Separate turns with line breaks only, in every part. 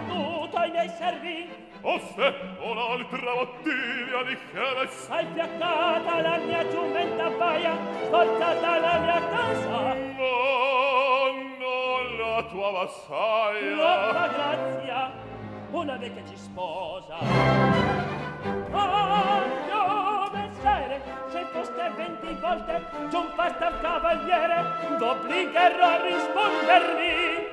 battuto i miei servi.
Oste, un'altra bottiglia di Jerez.
Hai fiaccata la mia giumenta baia, sforzata la mia casa.
No, non la tua vassaglia.
Troppa grazia, una vecchia ci sposa. Oh, messere, se foste 20 volte giunpaste al cavaliere, d'obbligherò a rispondermi.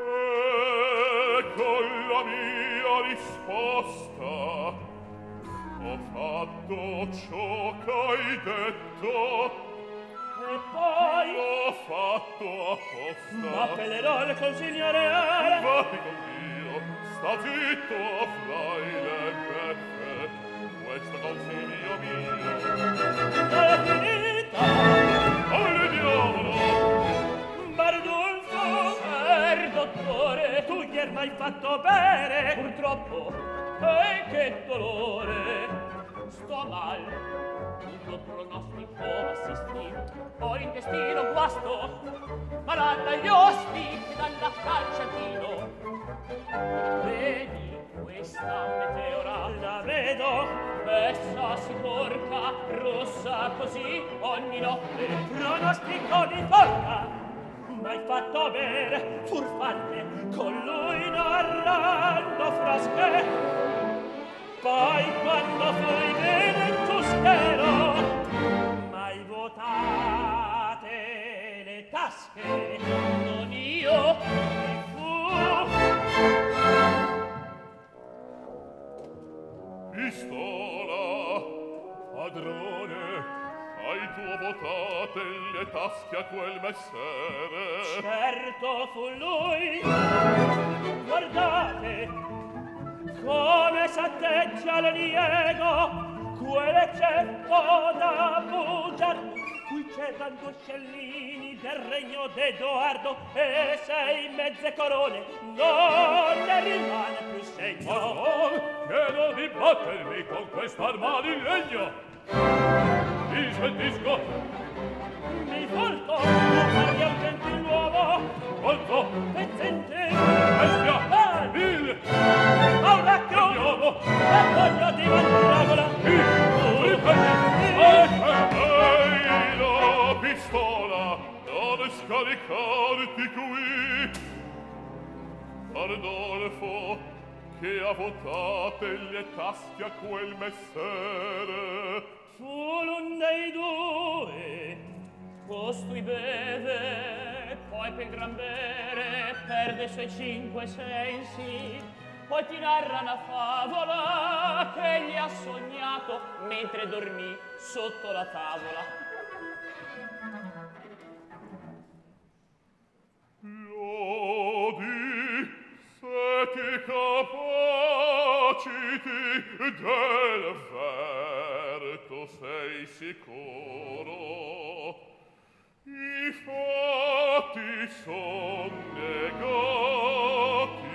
Con la mia risposta ho fatto ciò che hai detto
E poi
l'ho fatto apposta.
ma appelerò il consiglio reale.
Vatti con Dio, sta zitto, fraile beffe, questo consiglio mio
È finita.
al diavolo.
Bardolfo, dottore, tu gli hai mai fatto bere? Purtroppo. Che dolore. Sto mal. Un pronostico assisti. Ho intestino guasto. Malata dagli osti, dalla calcia al tiro. Vedi questa meteora? La vedo. Essa si porca, rossa così ogni notte. Pronostico di porca. M'hai fatto bere, furfante, con lui narrando frasche. Poi quando fui bene in giustero, m'hai votate le tasche. Non io, chi fu.
Pistola, padrone, hai tu votate le tasche a quel messere?
Certo fu lui. Guardate come s'atteggia l'eliego, quell'eccetto da bugiardo, cui c'erano 2 scellini del regno d'Edoardo e 6 mezze corone, non ne rimane più segno.
Oh, chiedo di battermi con quest'arma di legno. Mi smentisco.
Mi volto, tu parli a un gentiluomo.
Volto.
Pezzente.
Bestia. Vil.
Paolacchio.
Andiamo.
E voglio di mandragola.
Ehi, la pistola. Non scaricarti qui. Ardolfo, che ha votate le tasche a quel messere.
Fu l'un dei due, costui beve, poi per gran bere perde i suoi 5 sensi, poi ti narra una favola che egli ha sognato mentre dormì sotto la tavola.
Lodi, se ti capaciti del verto sei sicuro, i fatti son negati,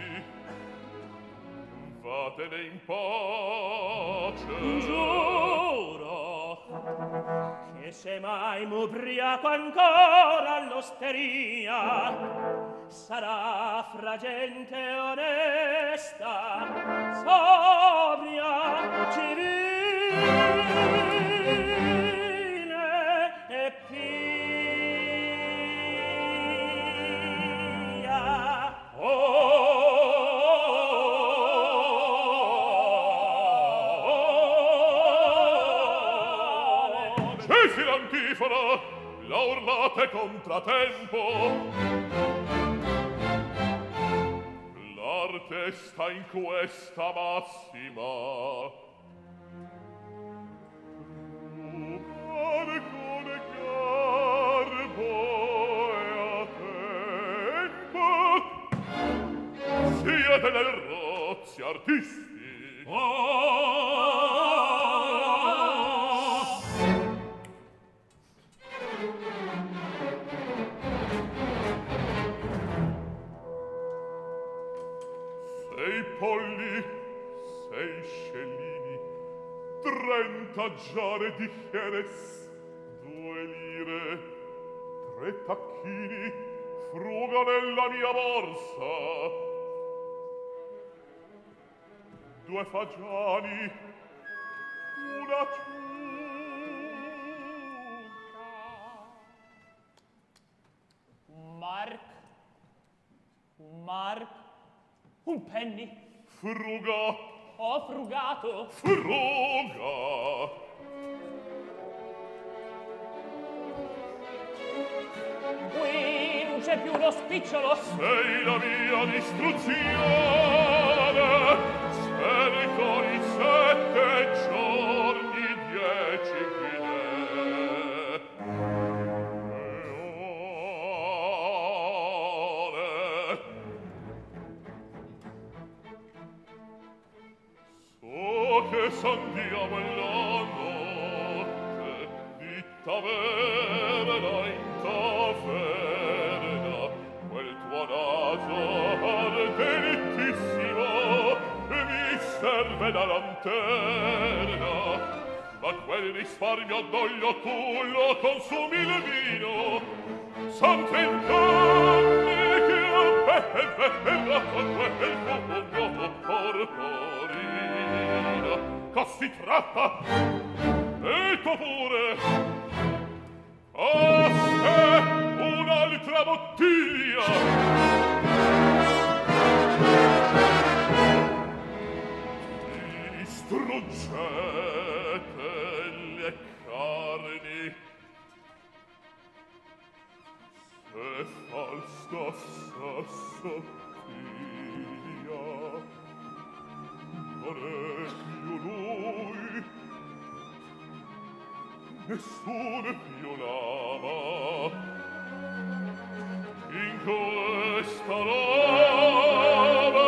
vatene in pace.
Giuro che se mai m'ubriaco ancora all'osteria sarà fra gente onesta, sobria, civile e pia.
Cessi l'antifona, la urlate contratempo. L'arte sta in questa massima. Con garbo e a tempo siete nel rozzi artisti. Sei polli, 6 scellini, 30 giare di Jerez, 2 lire, 3 tacchini, fruga nella mia borsa. due fagiani, una ciuca.
Un mark, un penny.
Fruga.
Ho frugato.
Fruga.
Qui non c'è più uno spicciolo.
Sei la mia distruzione. Sperico i 7 giorni 10 guide. So che s'andiamo la notte di taverna in taverna, quel tuo naso ardentissimo mi serve da lanterna, ma quel risparmio d'olio tu lo consumi il vino. Son 30 anni che ho bella quel fungo porporino. Così tratta, e tu pure. A te un'altra bottiglia. Distruggete le carni. Se falsa Sassotia non è più lui, nessuno più l'ama. In questa nave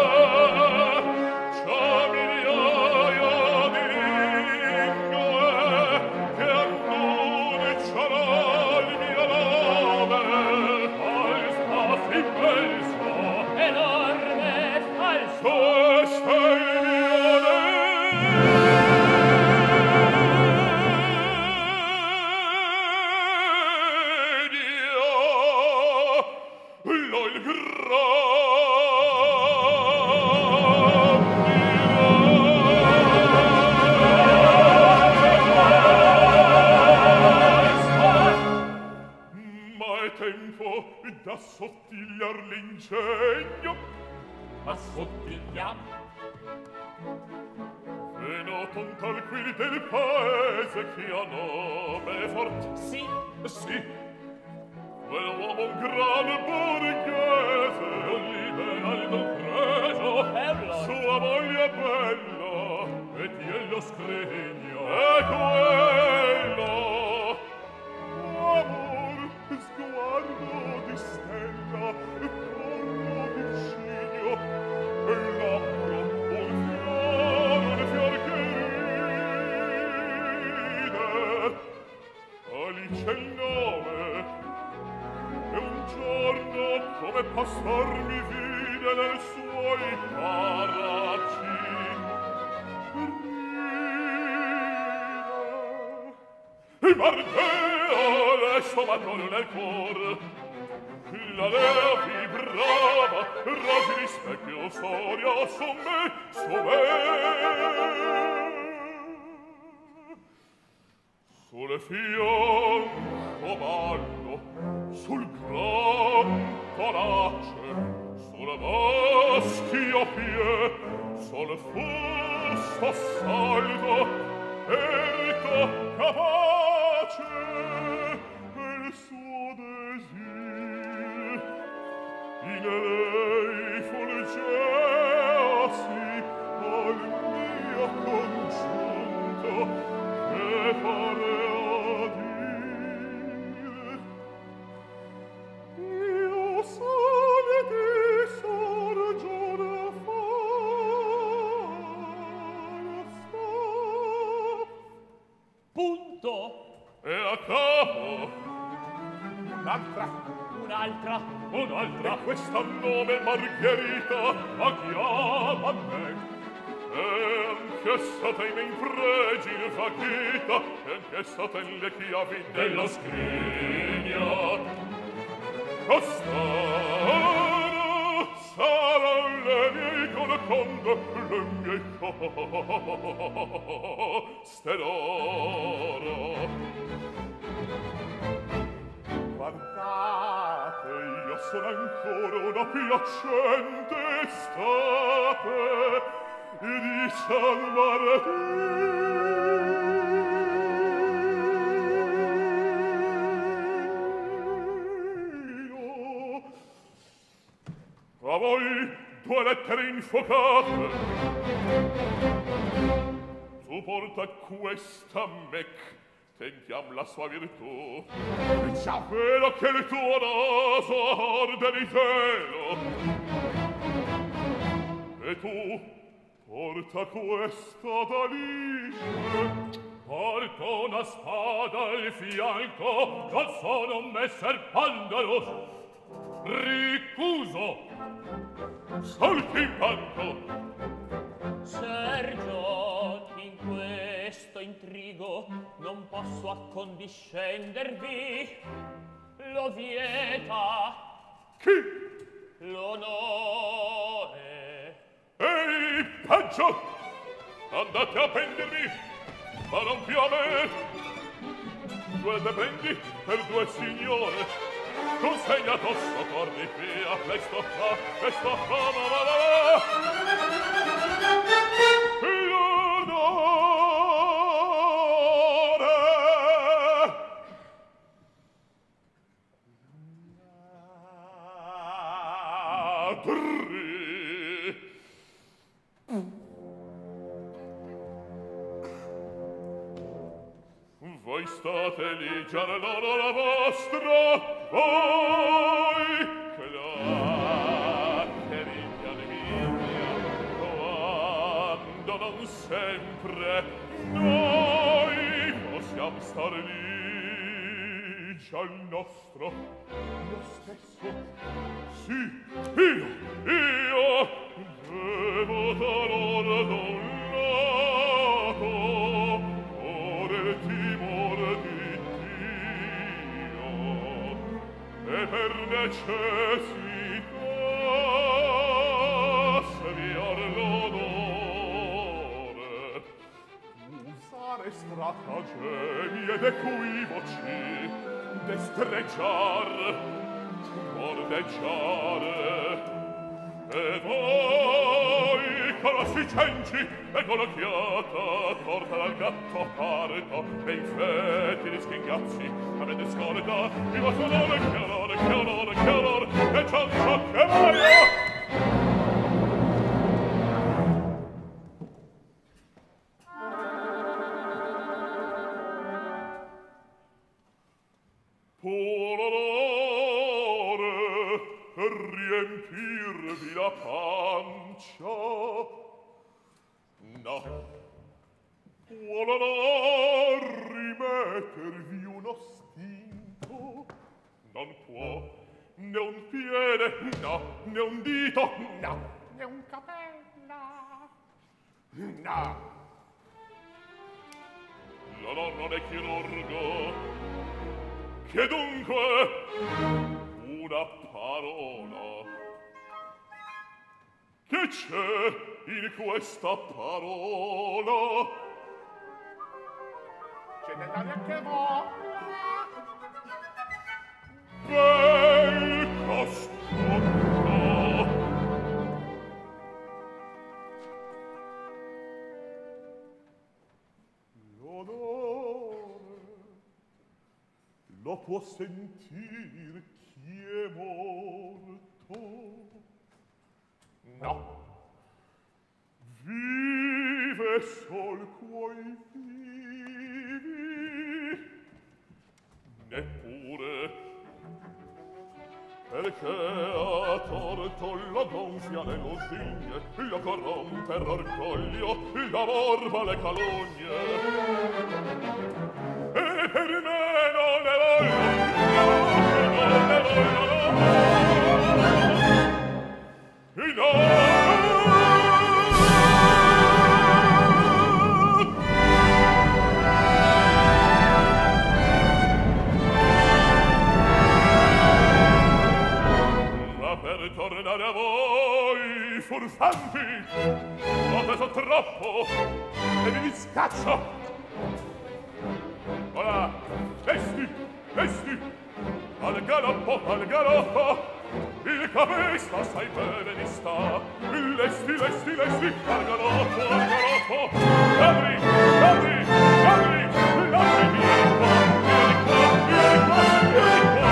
c'è migliaia di lingue che annunciano il mio nome. Falso, immenso,
Enorme, falso.
questo è il mio degno. Lo il ma è tempo d'assottigliar l'ingegno.
Assottigliamo.
E noto tal qui del paese che ha nome forte.
Sì,
Sì, quell'uomo un gran borghese, un liberal compreso,
è un lord.
sua moglie è bella, e tiello scrigno. E quello, amor, sguardo di stella, corno di cigno, e labbro, un fior che ride. Alice il nome, e un giorno come passar mi vide nei suoi paraggi. Ride. Il Mardeo le suo mattone nel cor, la lea vibrava, rasi di specchio storia su me, su me. Sulle fianco ballo, sul gran torace, sulle maschio pie, sul fusto saldo, erto capace, il suo desir in lei fulgeasi al mio congiunto, che parea dire. Io sole di sorgione fasta.
punto.
E a capo
Un'altra.
un'altra, e questa nome Margherita, ma chiama me. E anch'essa te in impregi il faghita, e anch'essa te le chiavi della scrigna. Costano sarà le mie icone nascondo le mie coste d'oro. Guardate, io sono ancora una piacente estate di San Martino. A voi due lettere infocate. Tu porta questa mec, tentiam la sua virtù. Già vero che il tuo naso orde di cielo. E tu porta questa d'Alice. Porto una spada al fianco, non sono un messer Pandalo. Ricuso. Salti in panco.
Sergio, in questo intrigo non posso accondiscendervi. Lo vieta.
Chi?
L'onore.
Ehi, peggio! Andate a prendermi, ma non più a me. Due te prendi per due signore. Consegna tosto, corri via, questo fa, ma va. Voi state lì, già l'oro la vostra, voi claccheriglia quando non sempre noi possiamo star lì, già il nostro, lo stesso, sì, io devo talor donnato ore timore di Dio e per necessità sviar l'onore usare stratagemmi ed equivoci destreggiar mordeggiare e voi colossi cenci e con l'occhiata torta dal gatto parto e infetti di schiangazzi avete scorda il vostro nome chiarore e ciancio che voglio riempirvi la pancia. No. Vuole rimettervi uno stinco. Non può, né un piede, no, né un dito, no, né un capello, no. No, non è chirurgo. Che dunque una parola. Che c'è in questa parola? C'è dell'aria che va. Bel costrutto. L'onore lo può sentir chi è morto. No. Vive sol quoi vivi. Neppure. Perché ha torto la gonfia le lusigne, lo corrompe l'orgoglio, la morba le calunnie. E per me non ne voglio, non ne voglio, no. Ma per tornare a voi, fur furfanti! Ho preso troppo e vi scaccio! Ora, vesti, vesti! Al galoppo! Il cabesta assai bene mi sta! Lesti, lesti, lesti! Al galoppo! Ladri, ladri, ladri! Ladri, vieni qua! Vieni qua, vieni qua, vieni qua!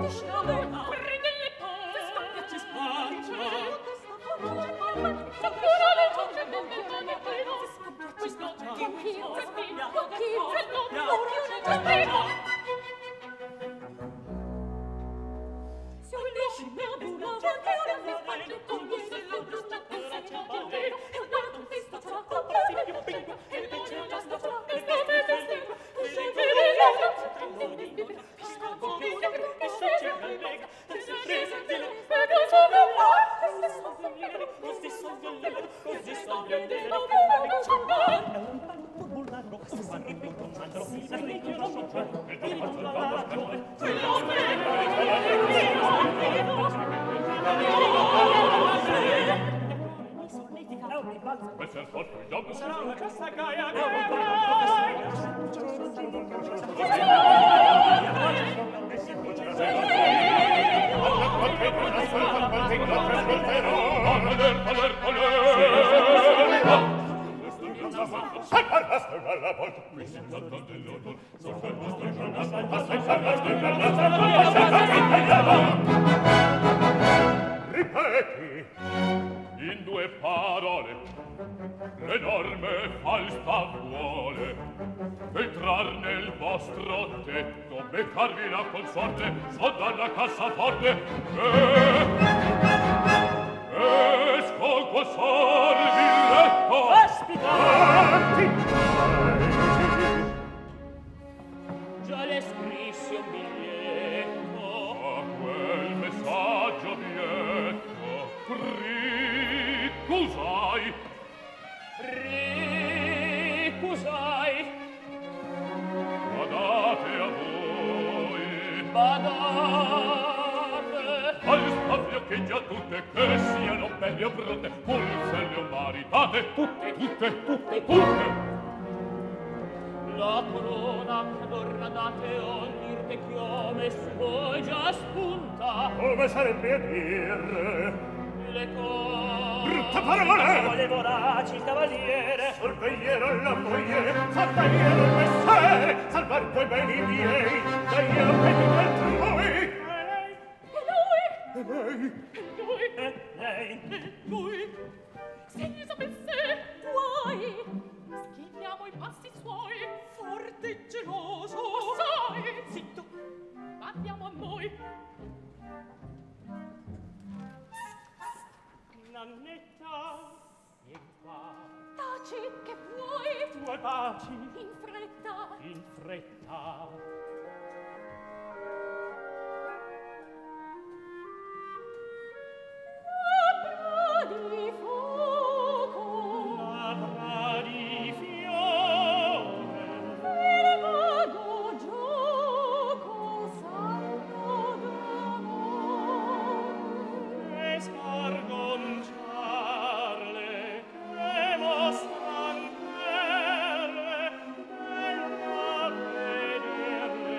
Ripeti in due parole le norme fa il statuole entrar nel vostro tetto beccarvi la consorte sfondar la cassaforte e sconquassarvi il letto
Aspettate! Già le scrissi un biglietto
a quel messaggio bietto ricusai badate a voi
badate
al spavio che già tutte che siano belle o pronte pulselle o maritate tutte
la corona che adorna date l'irte chiome su voi già spunta
come sarebbe a dir
le cose
brutta parola
vuole voraci il cavaliere
sorvegliero la moglie sorvegliero il messere salvar quei beni miei dai appeti altrui
e lui
Segni sapesse guai schiniamo i passi suoi forte e geloso sai zitto ma andiamo a noi
Nannetta vieni qua
taci che vuoi
tue paci
in fretta labbra di fuoco
labbra di fiore
il vago gioco santo d'amore
e scargonciarle e mostran perle bella vederle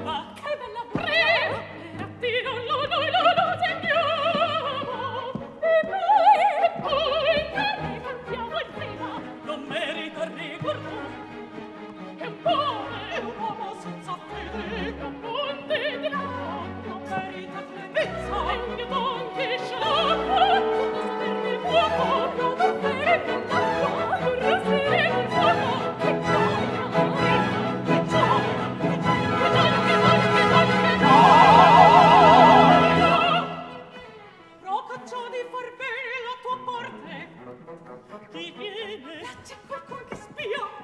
bomba, che bella brera, per attiro noi lo segniamo, e poi ne cantiamo il prima, non merita riguardo, che un uomo senza fede, caponte di là, non merita clemenza, e che Don Chisciolata, non sapermi uomo, non merita l'acqua, non rasere il fuoco, che gioia, che procacciò di far bene la tua parte, chi viene? C'è qualcuno che spia.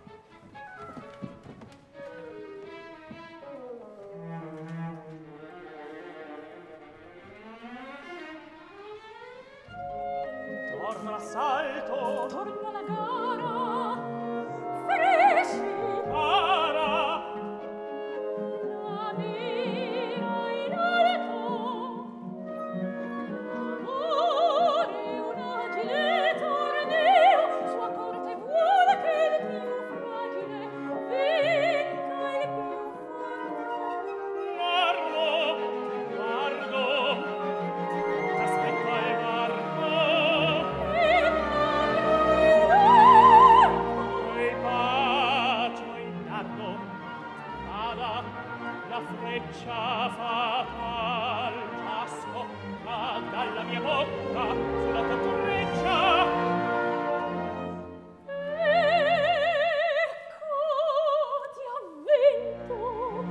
Torna l'assalto, torna la gara, fresci, cara, la mira in alto, amore un agile torneo, sua corte vuole che il più fragile vinca il più forte. Guardo, t'aspetto al guardo, e bacio in dardo, vada la freccia fatal, già scocca dalla mia bocca sulla tua torreccia. Ecco ti avvento,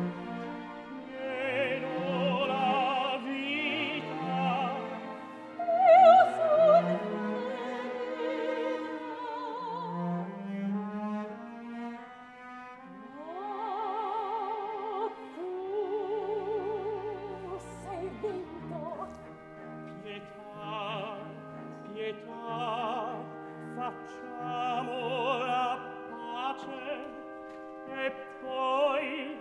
meno la vita, io son tu sei vinto. Pietà, pietà, facciamo la pace e poi,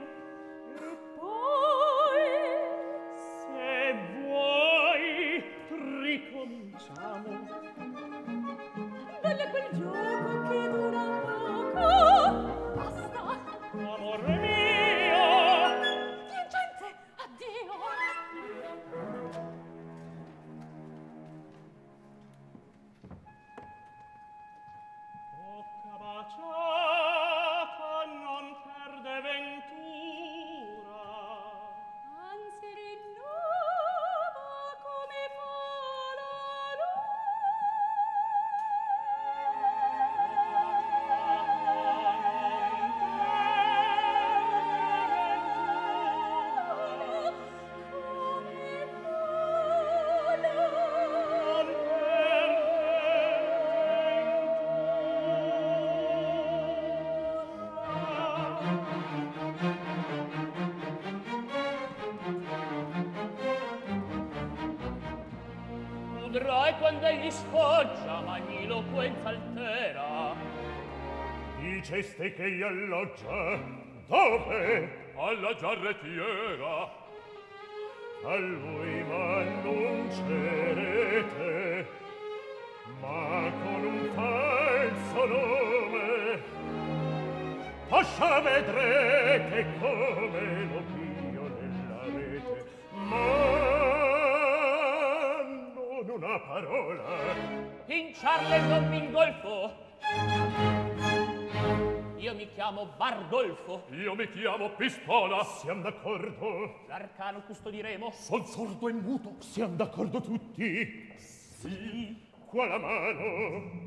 se vuoi, ricominciamo. Bello quel gioco che dura poco, basta. Amor mio, vincente, addio. Bocca baciata non perde ventura, anzi rinnova come fa la
Udrai quando egli sfoggia, ma ogniloquenza altera.
Diceste che egli alloggia? Dove? Alla giarrettiera. A lui m'annuncerete, ma con un falso nome. Poscia vedrete come lo pio nella rete, ma non una parola.
In Charle non mi ingolfo. Io mi chiamo Bardolfo.
Io mi chiamo Pistola. Siamo d'accordo?
L'arcano custodiremo.
Son sordo e muto. Siamo d'accordo tutti? Sì. Qua la mano.